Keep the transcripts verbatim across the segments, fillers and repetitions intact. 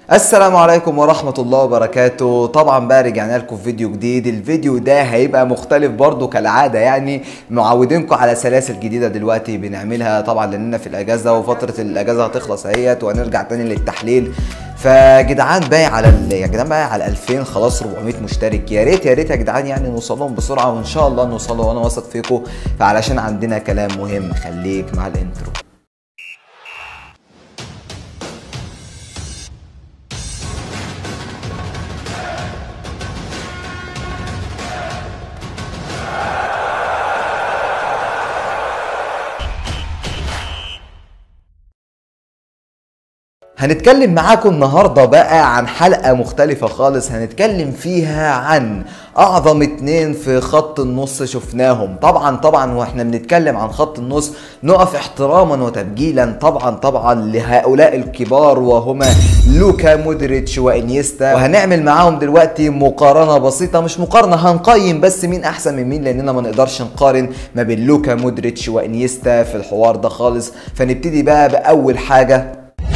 السلام عليكم ورحمة الله وبركاته. طبعا بقى رجعنا لكم في فيديو جديد. الفيديو ده هيبقى مختلف برضو كالعادة، يعني معودينكم على سلاسل جديدة دلوقتي بنعملها طبعا لاننا في الاجازة وفترة الاجازة هتخلص اهيت وهنرجع تاني للتحليل. فجدعان باقي على ال... يا جدعان باقي على ألفين خلاص أربعمية مشترك، يا ريت يا ريت يا جدعان يعني نوصلهم بسرعة وان شاء الله نوصلوا وانا واثق فيكم، فعلشان عندنا كلام مهم. خليك مع الانترو. هنتكلم معاكم النهاردة بقى عن حلقة مختلفة خالص، هنتكلم فيها عن أعظم اتنين في خط النص شفناهم. طبعا طبعا واحنا بنتكلم عن خط النص نقف احتراما وتبجيلا طبعا طبعا لهؤلاء الكبار، وهما لوكا مودريتش وانيستا. وهنعمل معاهم دلوقتي مقارنة بسيطة، مش مقارنة، هنقيم بس مين أحسن من مين، لأننا ما نقدرش نقارن ما بين لوكا مودريتش وانيستا في الحوار ده خالص. فنبتدي بقى بأول حاجة،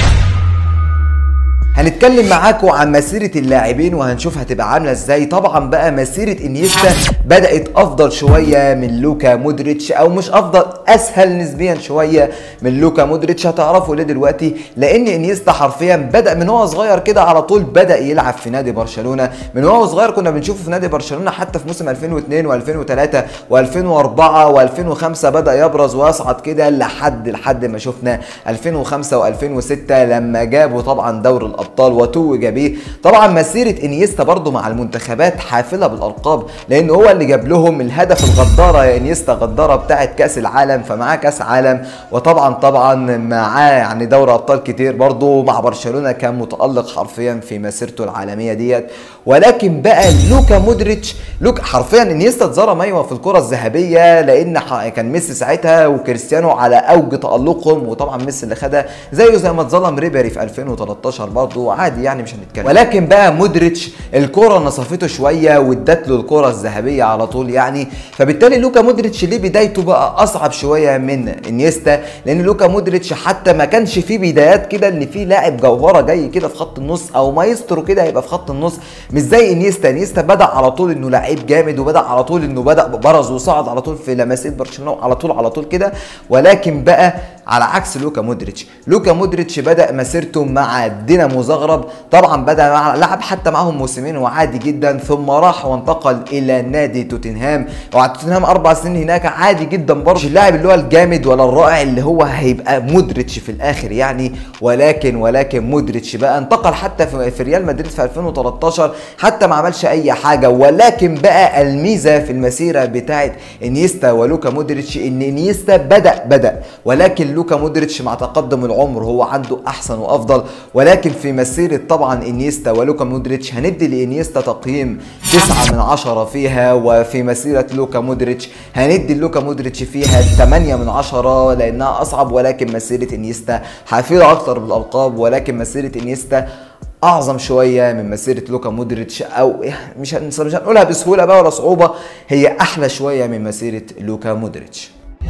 هنتكلم معاكم عن مسيرة اللاعبين وهنشوف هتبقى عاملة ازاي. طبعا بقى مسيرة انيستا بدأت افضل شوية من لوكا مودريتش، او مش افضل، اسهل نسبيا شوية من لوكا مودريتش. هتعرفوا ليه دلوقتي، لان انيستا حرفيا بدأ من هو صغير كده على طول، بدأ يلعب في نادي برشلونة. من هو صغير كنا بنشوفه في نادي برشلونة حتى في موسم ألفين واثنين وألفين وثلاثة وألفين وأربعة وألفين وخمسة بدأ يبرز ويصعد كده لحد لحد ما شفنا ألفين وخمسة وألفين وستة لما جابوا طبعا دوري الأبطال ابطال وتوج بيه. طبعا مسيره انيستا برضو مع المنتخبات حافله بالالقاب، لان هو اللي جاب لهم الهدف الغداره يا انيستا، غداره بتاعه كاس العالم، فمعاه كاس عالم، وطبعا طبعا معاه يعني دوري ابطال كتير برضو. مع برشلونه كان متالق حرفيا في مسيرته العالميه ديت. ولكن بقى لوكا مودريتش، لوك حرفيا انيستا اتظلم ايوه في الكره الذهبيه، لان كان ميسي ساعتها وكريستيانو على اوج تالقهم، وطبعا ميسي اللي خدها زيه زي ما اتظلم ريبيري في ألفين وتلتاشر برضو، عادي يعني مش هنتكلم. ولكن بقى مودريتش الكرة نصفته شويه وادت له الكرة الذهبيه على طول يعني. فبالتالي لوكا مودريتش ليه بدايته بقى اصعب شويه من انيستا، لان لوكا مودريتش حتى ما كانش فيه بدايات كده ان في لاعب جوهره جاي كده في خط النص او مايسترو كده هيبقى في خط النص، مش زي انيستا. انيستا بدا على طول انه لعيب جامد، وبدا على طول انه بدا برز وصعد على طول في لمسيه برشلونه على طول على طول كده. ولكن بقى على عكس لوكا مودريتش، لوكا مودريتش بدا مسيرته مع دينامو زغرب، طبعا بدا مع لعب حتى معهم موسمين وعادي جدا، ثم راح وانتقل الى نادي توتنهام، وقعد توتنهام اربع سنين هناك عادي جدا برضه. مش اللاعب اللي هو الجامد ولا الرائع اللي هو هيبقى مودريتش في الاخر يعني. ولكن ولكن مودريتش بقى انتقل حتى في ريال مدريد في ألفين وتلتاشر، حتى ما عملش اي حاجه. ولكن بقى الميزه في المسيره بتاعت انيستا ولوكا مودريتش ان انيستا بدا بدا ولكن لوكا مودريتش مع تقدم العمر هو عنده احسن وافضل. ولكن في مسيره طبعا انيستا ولوكا مودريتش هندي لانيستا تقييم تسعة من عشرة فيها، وفي مسيره لوكا مودريتش هندي لوكا مودريتش فيها ثمانية من عشرة لانها اصعب. ولكن مسيره انيستا حافله اكتر بالالقاب، ولكن مسيره انيستا اعظم شويه من مسيره لوكا مودريتش، او مش مش هنقولها بسهوله بقى ولا صعوبه، هي احلى شويه من مسيره لوكا مودريتش.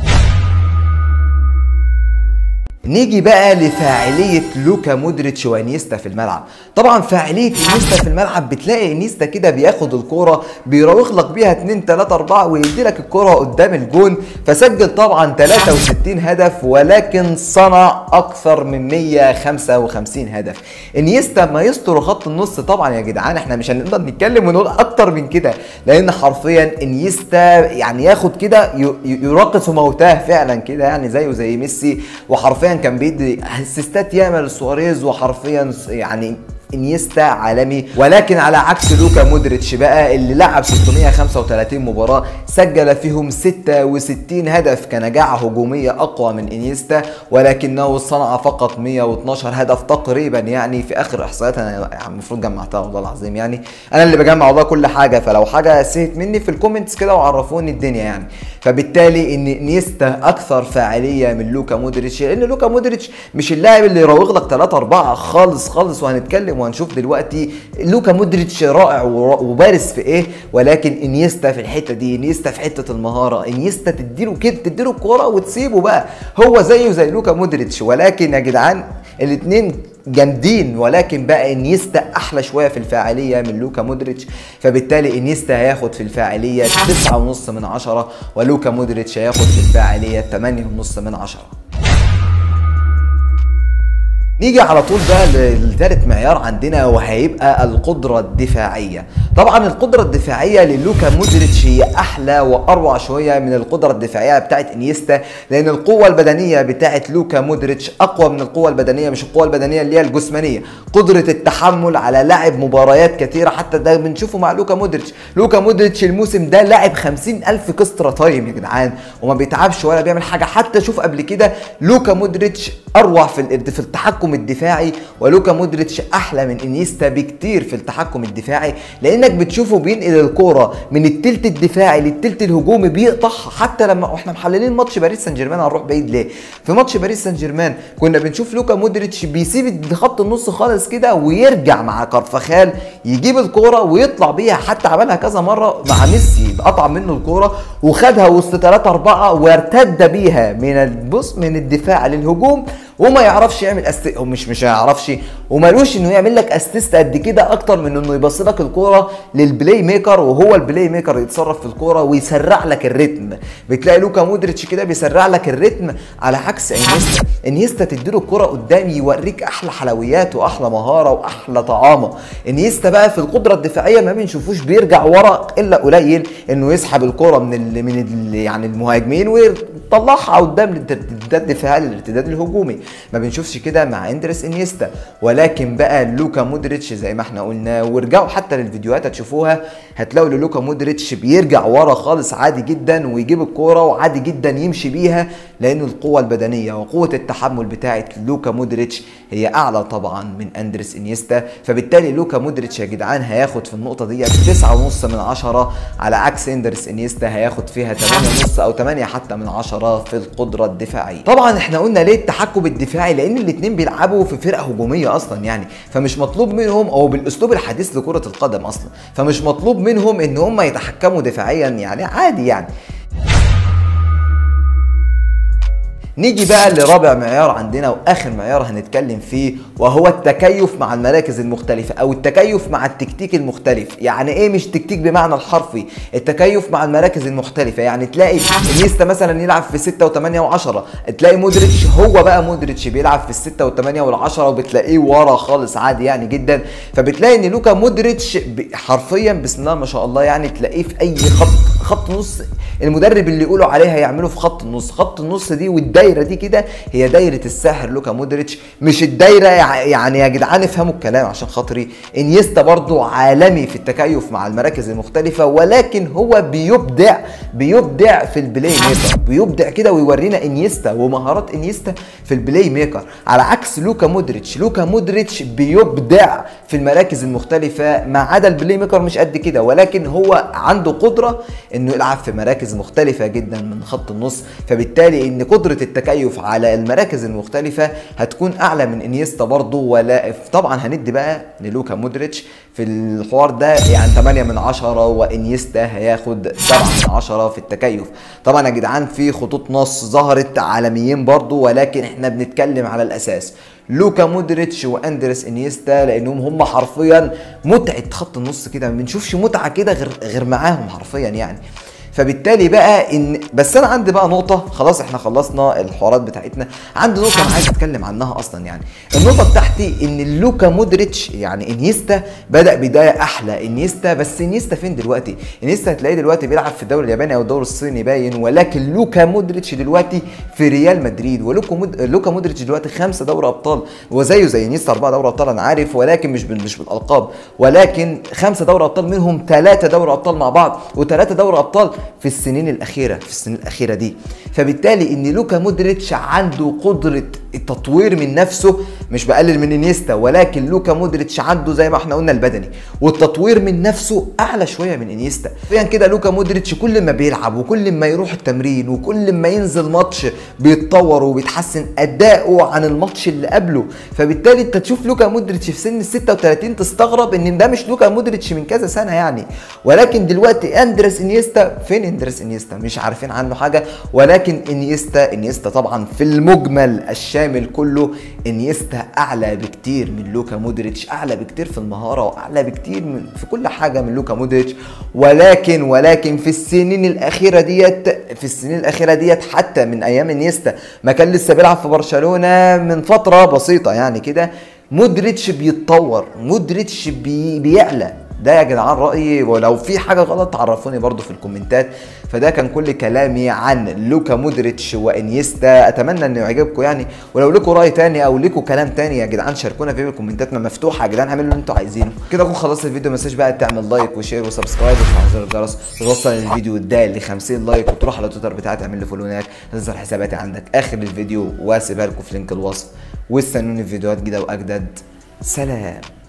نيجي بقى لفاعلية لوكا مودريتش وانيستا في الملعب. طبعا فاعلية انيستا في الملعب بتلاقي انيستا كده بياخد الكورة بيراوغ لك بيها اتنين تلاتة أربعة ويدي لك الكورة قدام الجون، فسجل طبعا تلاتة وستين هدف، ولكن صنع أكثر من مية وخمسة وخمسين هدف. انيستا ما يستر خط النص طبعا يا جدعان، احنا مش هنقدر نتكلم ونقول أكتر من كده، لأن حرفيا انيستا يعني ياخد كده يراقص موتاه فعلا كده، يعني زيه زي ميسي، وحرفيا كان بيدي اسيستات ياما لسواريز، وحرفيا يعني انيستا عالمي. ولكن على عكس لوكا مودريتش بقى اللي لعب ستمية وخمسة وتلاتين مباراة سجل فيهم ستة وستين هدف كنجاعة هجومية اقوى من انيستا، ولكنه صنع فقط مية واتناشر هدف تقريبا يعني في اخر احصائيات انا المفروض جمعتها والله العظيم، يعني انا اللي بجمع والله كل حاجة، فلو حاجة سهت مني في الكومنتس كده وعرفوني الدنيا يعني. فبالتالي ان انيستا اكثر فاعلية من لوكا مودريتش، لان لوكا مودريتش مش اللاعب اللي يراوغ لك تلاتة أربعة خالص خالص، وهنتكلم وهنشوف دلوقتي لوكا مودريتش رائع وبارز في ايه. ولكن انيستا في الحته دي، انيستا في حته المهاره، انيستا تديله كده تديله الكوره وتسيبه بقى، هو زيه زي لوكا مودريتش. ولكن يا جدعان الاثنين جامدين، ولكن بقى انيستا احلى شويه في الفاعليه من لوكا مودريتش، فبالتالي انيستا هياخد في الفاعليه تسعة ونص من عشرة، ولوكا مودريتش هياخد في الفاعليه ثمانية ونص من عشرة. نيجي على طول بقى لثالث معيار عندنا، وهيبقى القدرة الدفاعية. طبعا القدرة الدفاعية للوكا مودريتش هي أحلى وأروع شوية من القدرة الدفاعية بتاعت انيستا، لأن القوة البدنية بتاعت لوكا مودريتش أقوى من القوة البدنية، مش القوة البدنية اللي هي الجسمانية، قدرة التحمل على لعب مباريات كثيرة. حتى ده بنشوفه مع لوكا مودريتش. لوكا مودريتش الموسم ده لعب خمسين ألف كسترة تايم يا جدعان، وما بيتعبش ولا بيعمل حاجة. حتى شوف قبل كده لوكا مودريتش أروع في في التحكم الدفاعي، ولوكا مودريتش احلى من انيستا بكتير في التحكم الدفاعي، لانك بتشوفه بينقل الكوره من التلت الدفاعي للتلت الهجومي بيقطعها. حتى لما احنا محللين ماتش باريس سان جيرمان، هنروح بعيد ليه؟ في ماتش باريس سان جيرمان كنا بنشوف لوكا مودريتش بيسيب خط النص خالص كده ويرجع مع كارفاخال يجيب الكوره ويطلع بيها. حتى عملها كذا مره مع ميسي، قطع منه الكوره وخدها وسط ثلاثة أربعة وارتد بيها من البص من الدفاع للهجوم، وما يعرفش يعمل أست... مش مش هيعرفش ومالوش انه يعمل لك اسيست قد كده، اكتر من انه يبص لك الكوره للبلاي ميكر، وهو البلاي ميكر يتصرف في الكوره ويسرع لك الريتم. بتلاقي لوكا مودريتش كده بيسرع لك الريتم، على عكس انيستا. انيستا تديله الكوره قدام يوريك احلى حلويات واحلى مهاره واحلى طعامه. انيستا بقى في القدره الدفاعيه ما بنشوفوش بيرجع ورا الا قليل، انه يسحب الكوره من ال... من ال... يعني المهاجمين ويطلعها قدام للارتداد الدفاعي للارتداد الهجومي. ما بنشوفش كده مع اندريس انيستا. ولكن بقى لوكا مودريتش زي ما احنا قلنا، وارجعوا حتى للفيديوهات هتشوفوها هتلاقوا لوكا مودريتش بيرجع ورا خالص عادي جدا ويجيب الكوره وعادي جدا يمشي بيها، لان القوه البدنيه وقوه التحمل بتاعه لوكا مودريتش هي اعلى طبعا من اندريس انيستا. فبالتالي لوكا مودريتش يا جدعان هياخد في النقطه دي تسعة ونص من عشرة، على عكس اندريس انيستا هياخد فيها ثمانية ونص او ثمانية حتى من عشرة في القدره الدفاعيه. طبعا احنا قلنا ليه التحكم الدفاعي؟ لان الاثنين بيلعبوا في فرقه هجوميه اصلا يعني، فمش مطلوب منهم، او بالاسلوب الحديث لكره القدم اصلا، فمش مطلوب منهم ان هم يتحكموا دفاعيا يعني، عادي يعني. نيجي بقى لرابع معيار عندنا واخر معيار هنتكلم فيه، وهو التكيف مع المراكز المختلفه او التكيف مع التكتيك المختلف. يعني ايه مش تكتيك بمعنى الحرفي؟ التكيف مع المراكز المختلفه. يعني تلاقي انيستا مثلا يلعب في ستة وثمانية وعشرة، تلاقي مودريتش هو بقى مودريتش بيلعب في الستة والثمانية والعشرة وبتلاقيه ورا خالص عادي يعني جدا. فبتلاقي ان لوكا مودريتش حرفيا بسم الله ما شاء الله يعني تلاقيه في اي خط خط نص المدرب اللي يقولوا عليها يعمله في خط النص. خط النص دي والدايره دي كده هي دايره الساحر لوكا مودريتش، مش الدايره يعني يا جدعان افهموا الكلام عشان خاطري. انيستا برضو عالمي في التكيف مع المراكز المختلفه، ولكن هو بيبدع بيبدع في البلاي ميكر، بيبدع كده ويورينا انيستا ومهارات انيستا في البلاي ميكر، على عكس لوكا مودريتش. لوكا مودريتش بيبدع في المراكز المختلفه ما عدا البلاي ميكر مش قد كده، ولكن هو عنده قدره انه يلعب في مراكز مختلفه جدا من خط النص. فبالتالي ان قدره التكيف على المراكز المختلفه هتكون اعلى من انيستا برضو. ولا طبعا هندي بقى للوكا مودريتش في الحوار ده يعني ثمانية من عشرة، وانيستا هياخد سبعة من عشرة في التكيف. طبعا يا جدعان في خطوط نص ظهرت عالميين برضو، ولكن احنا بنتكلم على الاساس لوكا مودريتش واندريس انيستا، لانهم هم حرفيا متعه خط النص كده، ما بنشوفش متعه كده غير غير معاهم حرفيا يعني. فبالتالي بقى ان بس انا عندي بقى نقطه، خلاص احنا خلصنا الحوارات بتاعتنا، عندي نقطه انا عايز اتكلم عنها اصلا يعني. النقطه بتاعتي ان لوكا مودريتش يعني انيستا بدا بدايه احلى. انيستا بس انيستا فين دلوقتي؟ انيستا هتلاقيه دلوقتي بيلعب في الدوري الياباني او الدوري الصيني باين، ولكن لوكا مودريتش دلوقتي في ريال مدريد. ولوكا مود... لوكا مودريتش دلوقتي خمسه دوري ابطال، وزيه زي انيستا اربعه دوري ابطال انا عارف، ولكن مش بال... مش بالالقاب، ولكن خمسه دوري ابطال منهم ثلاثه دوري ابطال مع بعض، وثلاثه دوري ابطال في السنين الاخيره في السنين الاخيره دي. فبالتالي ان لوكا مودريتش عنده قدره التطوير من نفسه، مش بقلل من انيستا، ولكن لوكا مودريتش عنده زي ما احنا قلنا البدني والتطوير من نفسه اعلى شويه من انيستا. فعشان كده لوكا مودريتش كل ما بيلعب وكل ما يروح التمرين وكل ما ينزل ماتش بيتطور وبيتحسن اداؤه عن الماتش اللي قبله. فبالتالي انت تشوف لوكا مودريتش في سن ال ستة وثلاثين تستغرب ان ده مش لوكا مودريتش من كذا سنه يعني. ولكن دلوقتي اندريس انيستا فين؟ اندريس انيستا مش عارفين عنه حاجه. ولكن انيستا انيستا طبعا في المجمل الشامل الشامل كله، انيستا اعلى بكتير من لوكا مودريتش، اعلى بكتير في المهاره واعلى بكتير من في كل حاجه من لوكا مودريتش. ولكن ولكن في السنين الاخيره ديت في السنين الاخيره ديت حتى من ايام انيستا ما كان لسه بيلعب في برشلونه من فتره بسيطه يعني كده، مودريتش بيتطور، مودريتش بي بيعلى. ده يا جدعان رأيي، ولو في حاجة غلط عرفوني برضو في الكومنتات. فده كان كل كلامي عن لوكا مودريتش وانيستا، اتمنى انه يعجبكم يعني. ولو لكم رأي تاني او لكم كلام تاني يا جدعان شاركونا فيه في الكومنتات، ما مفتوحة يا جدعان، اعملوا اللي انتوا عايزينه. كده اكون خلصت الفيديو، ما تنساش بقى تعمل لايك وشير وسبسكرايب وتفعل زر الجرس وتوصل الفيديو ده ل خمسين لايك، وتروح على تويتر بتاعي تعمل لي فولو هناك، تنزل حساباتي عندك اخر الفيديو واسيبها لكم في لينك الوصف. واستنوني في فيديوهات جديدة واجدد. سلام.